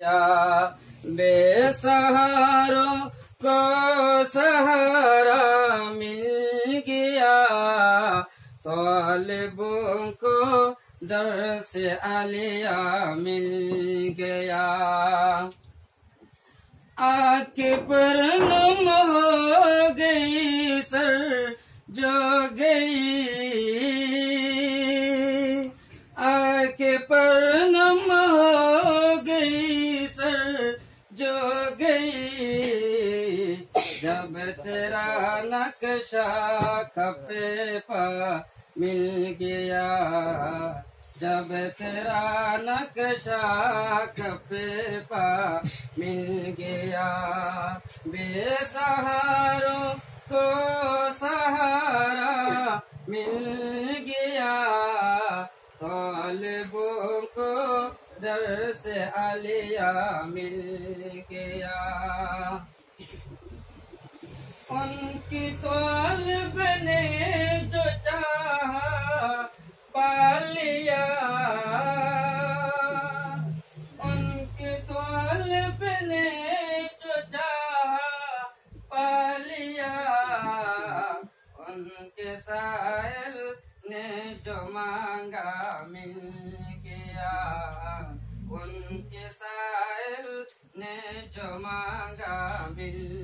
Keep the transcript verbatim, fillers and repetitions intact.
बेसहारों को सहारा मिल गया, तालिबों को दर्स आलिया मिल गया। आके पर नम हो गई सर जो गई, आके पर नम हो गई सर जो गई। जब तेरा नक्शा खपे पा मिल गया, जब तेरा नक्शा खपे पा मिल गया। बेसहारों को सहारा मिल गया, तालिबों को दर्स आलिया मिल गया। उनकी तालिब ने जो चाहा पा लिया, उनकी तालिब ने जो चाहा पा लिया। उनके साइल ने जो मांगा मिल गया, उनके साइल ने जो मांगा मिल